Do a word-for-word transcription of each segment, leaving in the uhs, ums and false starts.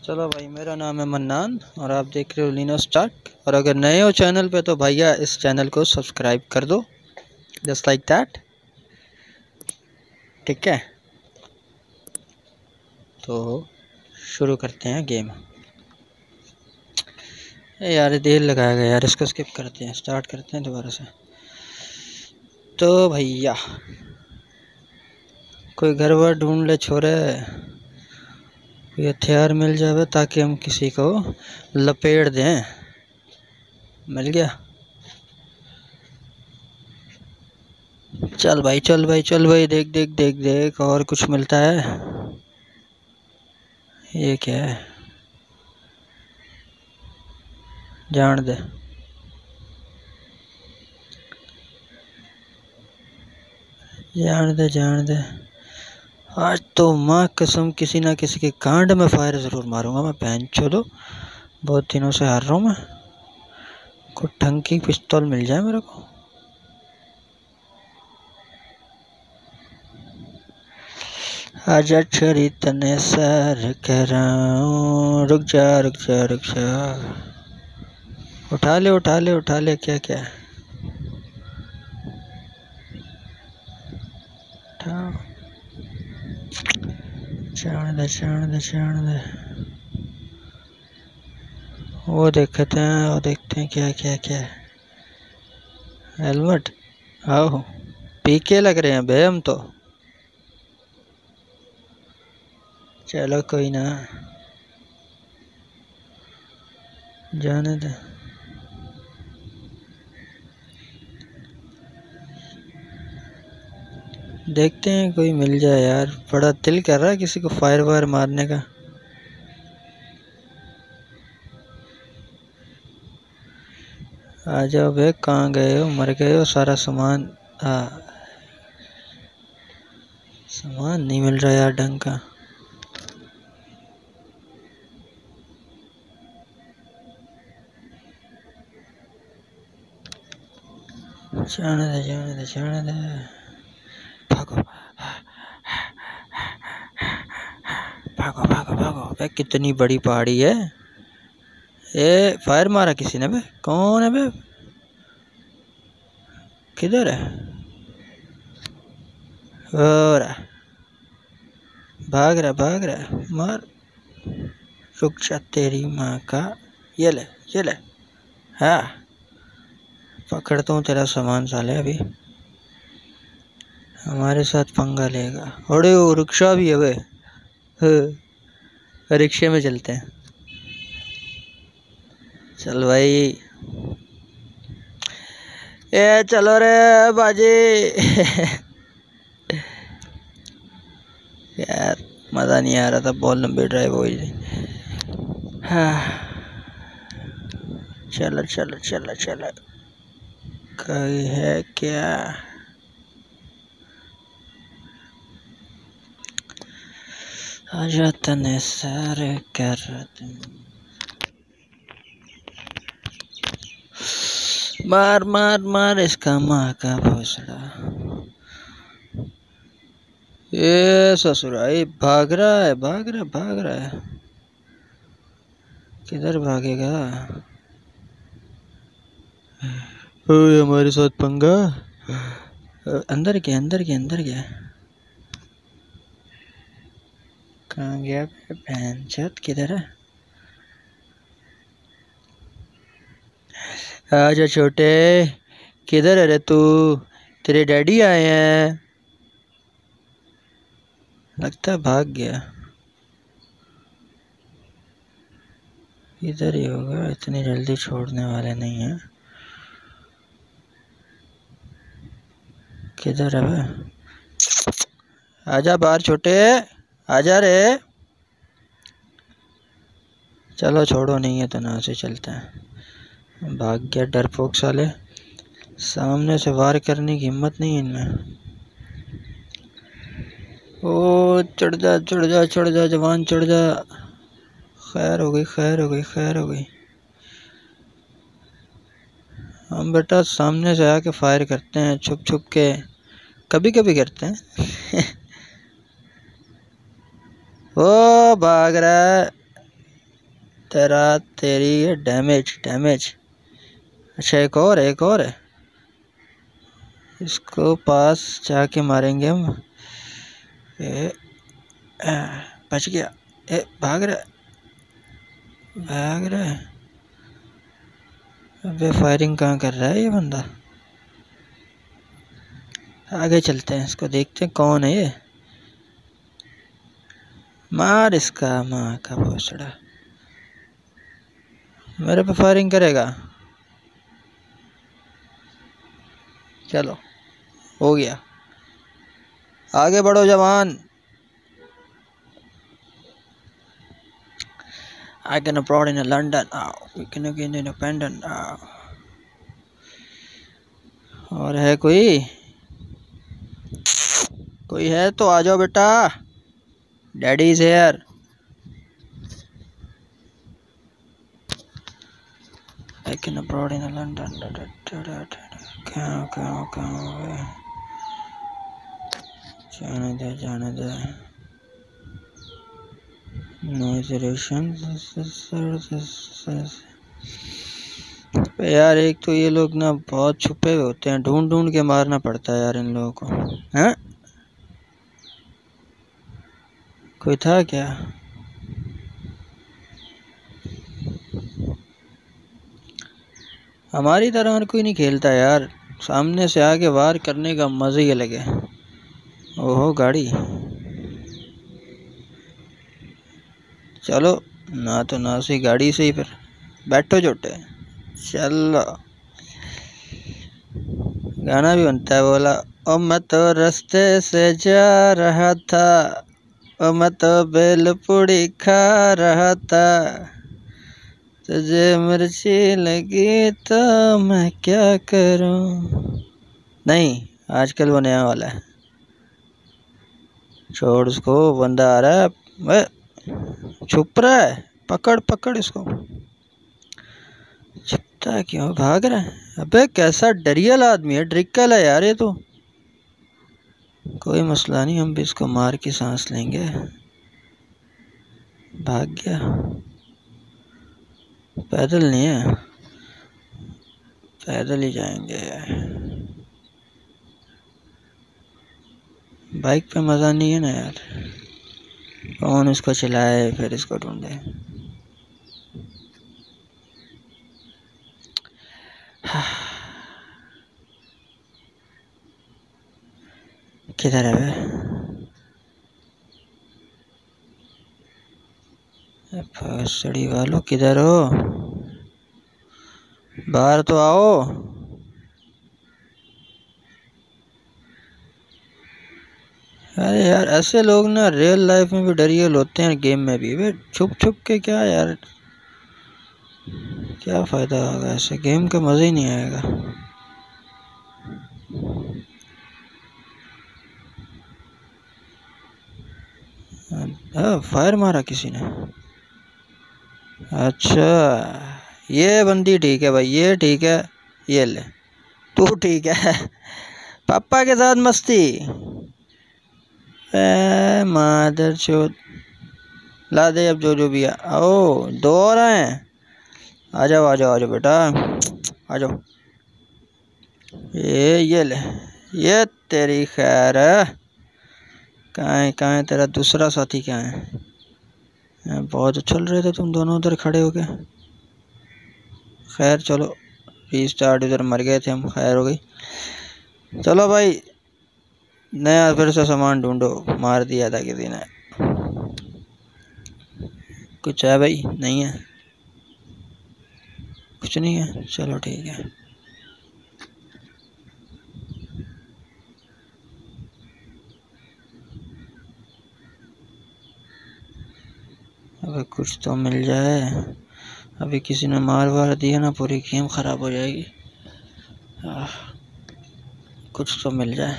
चलो भाई, मेरा नाम है मन्नान और आप देख रहे हो लिनो स्टार्क। और अगर नए हो चैनल पे तो भैया इस चैनल को सब्सक्राइब कर दो, जस्ट लाइक दैट। ठीक है, तो शुरू करते हैं गेम। ए यार, देर लगाया गया यार, इसको स्किप करते हैं, स्टार्ट करते हैं दोबारा से। तो भैया कोई घर वर ढूंढ ले छोरे, कोई हथियार मिल जावे ताकि हम किसी को लपेट दें। मिल गया। चल भाई चल भाई चल भाई, देख देख देख देख, और कुछ मिलता है। ये क्या है, जान दे। जान दे जान दे। आज तो माँ कसम किसी ना किसी के कांड में फायर ज़रूर मारूंगा मैं। बहन चलो, बहुत दिनों से हार रहा हूँ मैं। कोई ढंग की पिस्तौल मिल जाए मेरे को। आजा छरी तने सर कराऊं, रुक जा रुक जा रुक जा। उठा ले उठा ले उठा ले, क्या क्या उठाओ। जान दे जान दे जान दे। वो देखते हैं वो देखते हैं क्या क्या क्या है। हेलमेट, आओ पीके लग रहे हैं बे हम तो। चलो कोई ना, जाने दे। देखते हैं कोई मिल जाए यार, बड़ा दिल कर रहा है किसी को फायर वायर मारने का। आ जाओ बे, कहाँ गए हो, मर गए हो। सारा सामान आ, सामान नहीं मिल रहा यार ढंग का। जाने दे जाने दे जाने दे। भागो भागो भागो भागो। बे कितनी बड़ी पहाड़ी है। ए फायर मारा किसी ने बे, कौन है बे, किधर है। हो रहा भाग रहा भाग रहा, मार। रुक जा तेरी माँ का। ये ले ये ले, हाँ पकड़ता हूँ तेरा सामान साले। अभी हमारे साथ पंगा लेगा। अरे वो रिक्शा भी है वे, रिक्शे में चलते हैं। चल भाई, ए चलो रे बाजी। यार मज़ा नहीं आ रहा था, बहुत लंबी ड्राइव हुई थी। हाँ चलो चलो चलो चलो, कोई है क्या। आजा तने सारे कर मार मार मार इसका माँ का भोसड़ा। ये ससुराई भाग रहा है भाग रहा है भाग रहा है। किधर भागेगा। ओए हमारे साथ पंगा। अंदर गया अंदर गया अंदर गया। कहाँ गया बहन चोद, किधर है। आजा छोटे, किधर है रे तू। तेरे डैडी आए हैं, लगता है भाग गया। इधर ही होगा, इतनी जल्दी छोड़ने वाले नहीं हैं। किधर है बे, आजा बाहर छोटे, आजा रे। चलो छोड़ो, नहीं है तो ना से चलते हैं। भाग गया डरपोक साले, सामने से वार करने की हिम्मत नहीं इनमें। ओ चढ़ जा चढ़ जा चढ़ जा जवान चढ़ जा। खैर हो गई खैर हो गई खैर हो गई। हम बेटा सामने से आके फायर करते हैं छुप छुप के, कभी कभी करते हैं। ओ भाग रहा है, तेरा तेरी है डैमेज डैमेज। अच्छा एक और एक और है, इसको पास जाके मारेंगे हम। ए, आ, बच गया। ए भाग रहा भाग रहा है। अबे फायरिंग कहाँ कर रहा है ये बंदा। आगे चलते हैं, इसको देखते हैं कौन है ये। मार इसका माँ का भोसड़ा। मेरे पे फायरिंग करेगा। चलो हो गया, आगे बढ़ो जवान। I can abroad in London now. We can again independent now. और है कोई कोई है तो आ जाओ बेटा, daddy is here. I can abroad in London. कहाँ कहाँ कहाँ जाने दे जाने दे। नॉइज रेशन यार, एक तो ये लोग ना बहुत छुपे हुए होते हैं, ढूंढ ढूंढ के मारना पड़ता है यार इन लोगों को। हैं कोई था क्या? हमारी तरह हर कोई नहीं खेलता यार, सामने से आके वार करने का मज़ा ही अलग है। ओहो गाड़ी, चलो ना तो ना सही गाड़ी से ही, फिर बैठो जोटे। चलो गाना भी बनता है, बोला ओ मैं तो रास्ते से जा रहा था, ओ मैं तो भेलपूरी खा रहा था, तुझे मिर्ची लगी तो मैं क्या करूं। नहीं आजकल वो नया वाला है, छोड़ उसको, बंदा आ रहा है, छुप रहा है, पकड़ पकड़ इसको। छुपता क्यों, भाग रहा है। अबे कैसा डरियल आदमी है, ड्रिकल है यार ये तो। कोई मसला नहीं, हम भी इसको मार के सांस लेंगे। भाग गया, पैदल नहीं है, पैदल ही जाएंगे। बाइक पे मज़ा नहीं है ना यार, कौन इसको चलाए फिर इसको ढूंढे। किधर है भोसड़ी वालों, किधर हो, बाहर तो आओ। अरे यार ऐसे लोग ना रियल लाइफ में भी डरियल होते हैं, गेम में भी। वे छुप छुप के क्या यार, क्या फ़ायदा होगा, ऐसे गेम का मज़ा ही नहीं आएगा। हाँ फायर मारा किसी ने। अच्छा ये बंदी ठीक है भाई, ये ठीक है, ये ले तू ठीक है। पापा के साथ मस्ती, मादर चोद। ला दे अब जो जो भी है। ओ दो और हैं, आ जाओ आ जाओ आ जाओ बेटा, आ जाओ। ये ये ले, ये तेरी खैर है। कहाँ है कहाँ है तेरा दूसरा साथी, क्या है? बहुत उछल रहे थे तुम दोनों उधर खड़े हो गए। खैर चलो रीस्टार्ट, इधर मर गए थे हम, खैर हो गई। चलो भाई नया फिर से सामान ढूंढो, मार दिया था किसी ने। कुछ है भाई? नहीं है, कुछ नहीं है, चलो ठीक है। अबे कुछ तो मिल जाए, अभी किसी ने मार वार दिया ना पूरी गेम ख़राब हो जाएगी। आ, कुछ तो मिल जाए।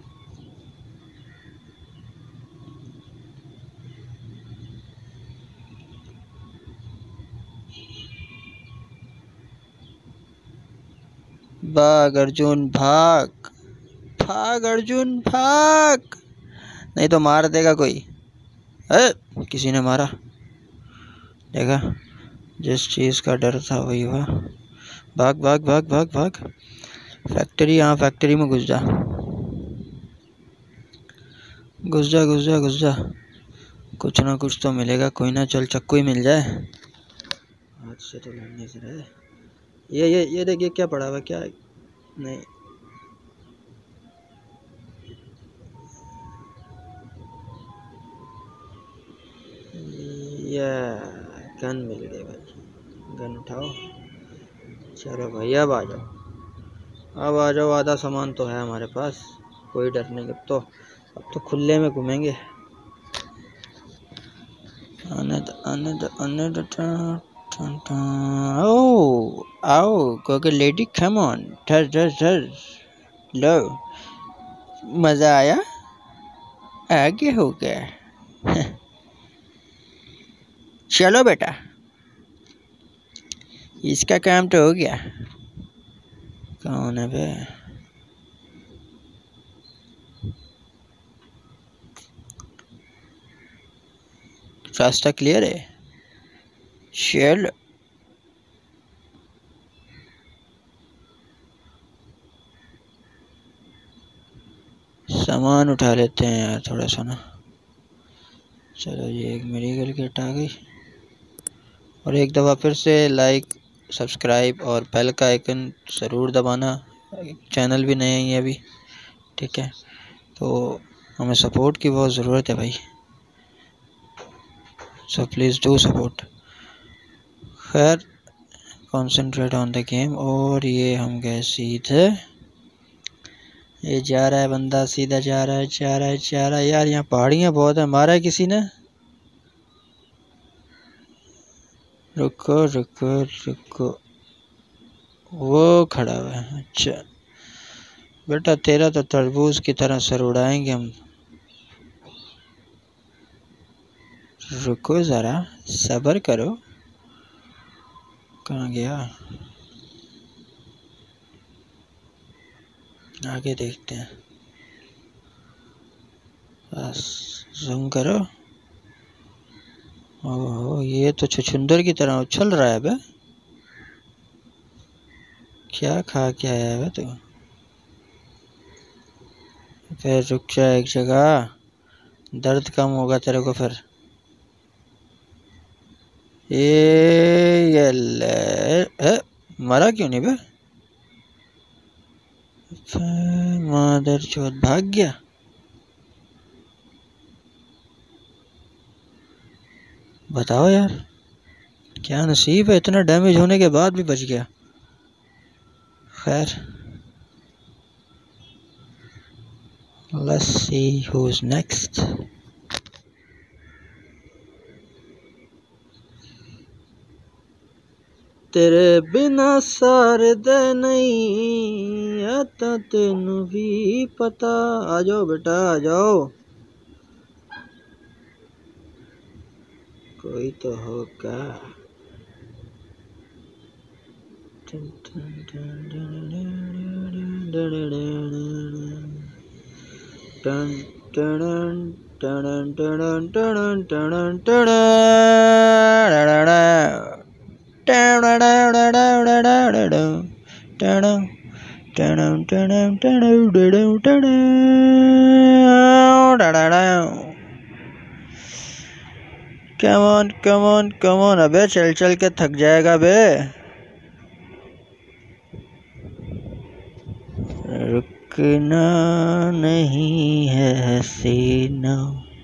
भाग अर्जुन भाग, भाग अर्जुन भाग, नहीं तो मार देगा कोई। ए, किसी ने मारा, देखा जिस चीज़ का डर था वही हुआ। भाग भाग भाग भाग भाग। फैक्ट्री, हाँ फैक्ट्री में घुस जा घुस जा घुस जा घुस जा। कुछ ना कुछ तो मिलेगा, कोई ना, चल चक्कू ही मिल जाए। हाथ से तो लड़ने से रहे। ये ये ये देखिए क्या पड़ा हुआ, क्या नहीं। ये गन मिल गई भाई, गन उठाओ। चलो भाई अब आ जाओ, अब आ जाओ। आधा सामान तो है हमारे पास, कोई डर नहीं। अब तो अब तो खुले में घूमेंगे। आने दो आने दो आने दो। ओ आओ कोके लेडी, कम ऑन, ठर ठर ठर। लो, मजा आया, आगे हो गया। चलो बेटा, इसका काम तो हो गया। कौन है बे? रास्ता क्लियर है। चलो सामान उठा लेते हैं यार थोड़ा सा ना। चलो ये एक मेडिकल किट आ गई। और एक दफ़ा फिर से लाइक, सब्सक्राइब और बेल का आइकन ज़रूर दबाना। चैनल भी नए हैं अभी, ठीक है, तो हमें सपोर्ट की बहुत ज़रूरत है भाई, सो प्लीज़ डू सपोर्ट। खैर, कॉन्सेंट्रेट ऑन द गेम। और ये हम गए सीधे, ये जा रहा है बंदा, सीधा जा रहा है जा रहा है जा रहा है। यार यहाँ पहाड़ियाँ बहुत है। मारा है किसी ने? रुको रुको रुको, वो खड़ा हुआ है। अच्छा बेटा, तेरा तो तरबूज की तरह सर उड़ाएंगे हम। रुको ज़रा, सब्र करो। कहाँ गया? आगे देखते हैं। बस जूम करो। ओहो, ये तो छुछुंदर की तरह उछल रहा है बे। क्या खा के आया है तू? फिर रुक जा एक जगह, दर्द कम होगा तेरे को फिर। ये ले, मरा क्यों नहीं बे? मादर चौथ, भाग गया। बताओ यार, क्या नसीब है, इतना डैमेज होने के बाद भी बच गया। खैर, let's see who's next. तेरे बिना सरदे नहीं आता, तेनू भी पता। आ जाओ बेटा आ जाओ, कोई तो होगा। Come on, come on, come on। अबे चल चल के थक जाएगा बे। रुकना नहीं है हसीना,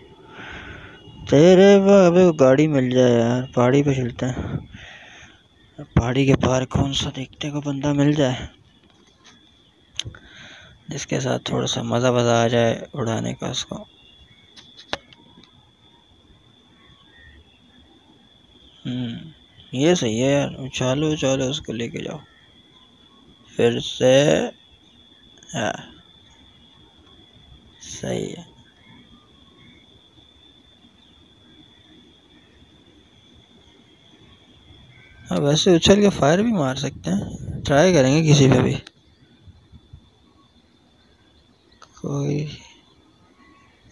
तेरे बाबे को गाड़ी मिल जाए यार, पहाड़ी पे चलते हैं। पहाड़ी के पार कौन सा देखने को बंदा मिल जाए जिसके साथ थोड़ा सा मज़ा मज़ा आ जाए उड़ाने का उसको। हम्म ये सही है यार, उछालो उछालो उसको लेके जाओ फिर से। हाँ सही है। हाँ वैसे उछल के फायर भी मार सकते हैं, ट्राई करेंगे किसी पे भी। कोई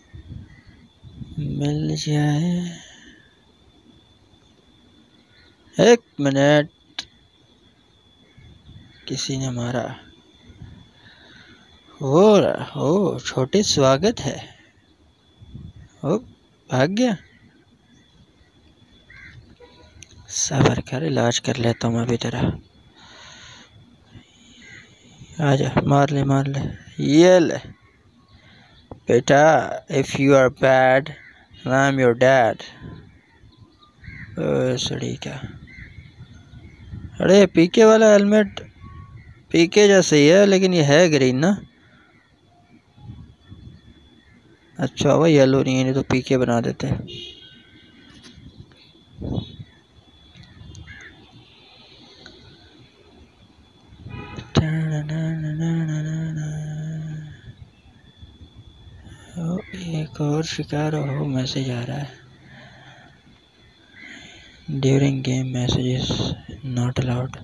मिल जाए। एक मिनट, किसी ने मारा। हो हो छोटे स्वागत है। ओ भाग गया। सबर कर, इलाज कर लेता हूँ अभी तेरा। आजा, मार ले मार ले। ये ले बेटा, if you are bad I am your dad. सड़ी क्या, अरे पीके वाला हेलमेट पीके जैसे ही है, लेकिन ये है ग्रीन ना। अच्छा वह येलो नहीं है, नहीं तो पीके बना देते। एक और शिकार हो, मैसेज आ रहा है। During game messages not allowed.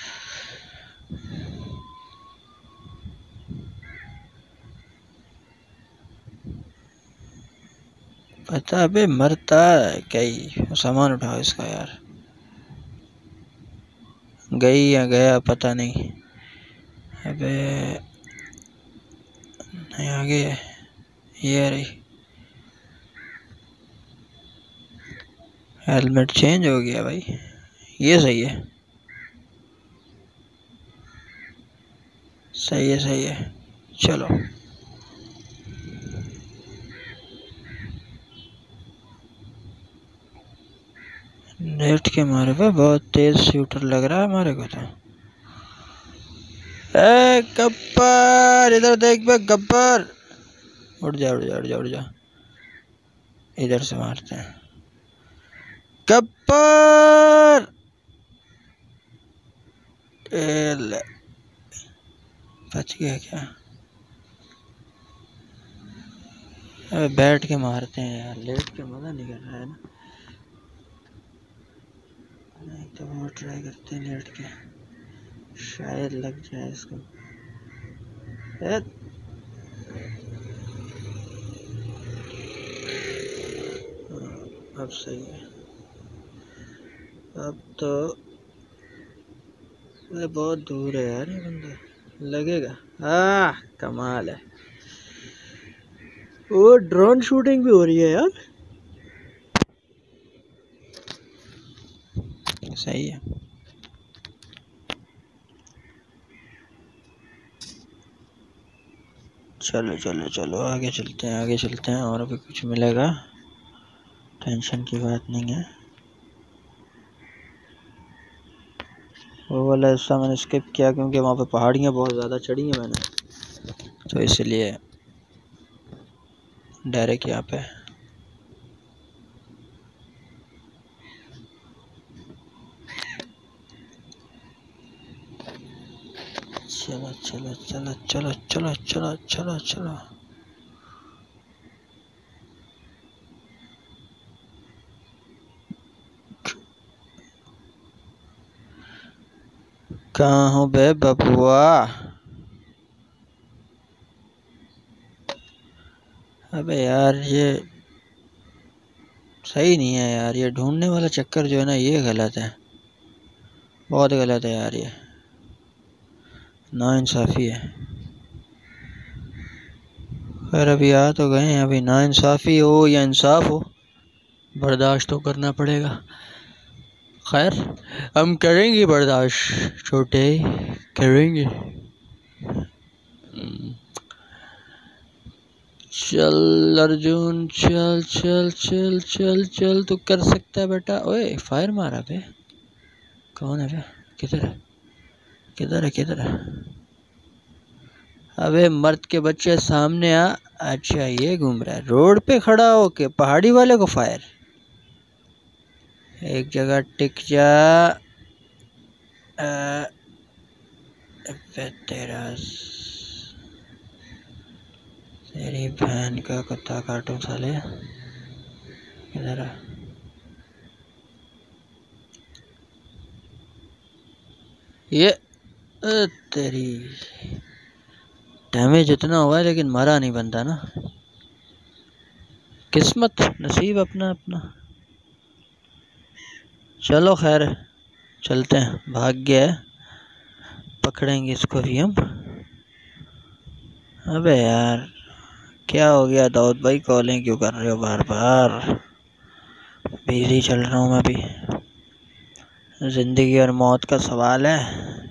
पता अबे मरता क्या ही। सामान उठाओ इसका यार। गई या गया पता नहीं। अबे नहीं, आगे ये रही। हेलमेट चेंज हो गया भाई, ये सही है। सही है सही है, चलो। नेट के मारे पे बहुत तेज शूटर लग रहा है हमारे को तो। ए गब्बर इधर देख बे, गब्बर उड़ जा उड़ जा उड़ जा उड़ जा। इधर से मारते हैं। गब्बर बच गया क्या? अबे बैठ के मारते हैं यार, लेट के मजा नहीं कर रहा है ना। नहीं तो वो ट्राई करते हैं लेट के, शायद लग जाए इसको। अब सही है। अब तो ये बहुत दूर है यार, ये बंदा लगेगा। आ कमाल है। वो ड्रोन शूटिंग भी हो रही है यार, सही है। चलो चलो चलो आगे चलते हैं आगे चलते हैं, और भी कुछ मिलेगा, टेंशन की बात नहीं है। वो वाला हिस्सा मैंने स्किप किया क्योंकि वहाँ पे पहाड़ियाँ बहुत ज़्यादा चढ़ी हैं मैंने, तो इसलिए डायरेक्ट यहाँ पे। चलो चलो चलो चलो चलो चलो चलो चलो। कहाँ हो बे बबुआ? अबे यार ये सही नहीं है यार, ये ढूंढने वाला चक्कर जो है ना, ये गलत है, बहुत गलत है यार, ये नाइंसाफ़ी है। खैर अभी आ तो गए हैं, अभी नाइंसाफ़ी हो या इंसाफ हो, बर्दाश्त तो करना पड़ेगा। खैर हम करेंगे बर्दाश्त, छोटे करेंगे। चल अर्जुन चल चल चल चल चल, तू कर सकता है बेटा। ओए फायर मारा बे, कौन है बे? किधर है किधर है किधर है? अबे मर्द के बच्चे सामने आ। अच्छा ये घूम रहा है रोड पे खड़ा होके, पहाड़ी वाले को फायर। एक जगह टिक जा। आ, तेरा तेरी बहन का कुत्ता काटूं साले। किधर है? ये तेरी डैमेज इतना हुआ है लेकिन मरा नहीं बंदा ना, किस्मत नसीब अपना अपना। चलो खैर चलते हैं, भाग गया है, पकड़ेंगे इसको भी हम। अबे यार क्या हो गया दाऊद भाई, कॉलिंग क्यों कर रहे हो बार बार? बिजी चल रहा हूँ मैं भी, जिंदगी और मौत का सवाल है।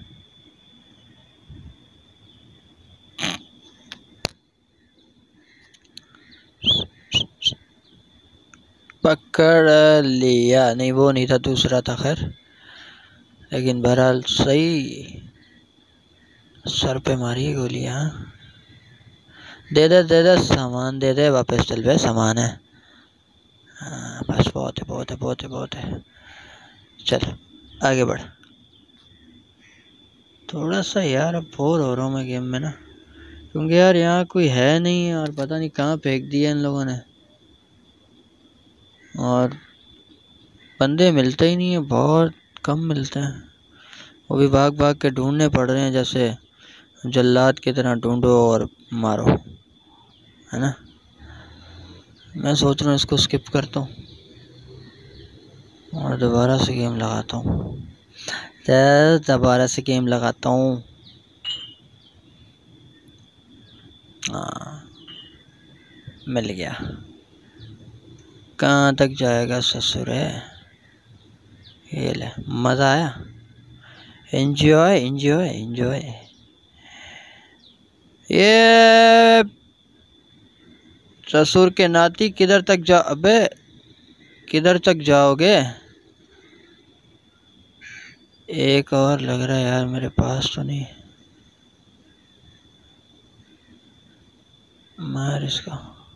पकड़ लिया, नहीं वो नहीं था, दूसरा था खैर, लेकिन बहरहाल सही। सर पे मारी गोली। हाँ दे दे दे दे सामान दे दे, वापस चल बे, सामान है। हाँ बस बहुत है बहुत है बहुत है बहुत है। चल आगे बढ़। थोड़ा सा यार अब बोर हो रहा हूँ मैं गेम में ना, क्योंकि यार यहाँ कोई है नहीं और पता नहीं कहाँ फेंक दिया इन लोगों ने, और बंदे मिलते ही नहीं है, बहुत कम मिलते हैं। वो भी भाग भाग के ढूंढने पड़ रहे हैं, जैसे जल्लाद की तरह ढूंढो और मारो, है ना। मैं सोच रहा हूँ इसको स्किप करता हूँ और दोबारा से गेम लगाता हूँ। दोबारा से गेम लगाता हूँ। हाँ मिल गया। कहाँ तक जाएगा ससुर है। ये ले, मज़ा आया। Enjoy enjoy enjoy. ये ससुर के नाती किधर तक जा, अबे किधर तक जाओगे? एक और लग रहा है यार मेरे पास तो नहीं, मार इसका।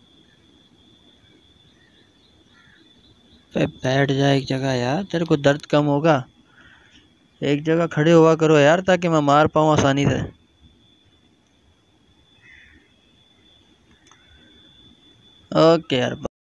पे बैठ जा एक जगह यार, तेरे को दर्द कम होगा। एक जगह खड़े हुआ करो यार, ताकि मैं मार पाऊँ आसानी से। ओके यार।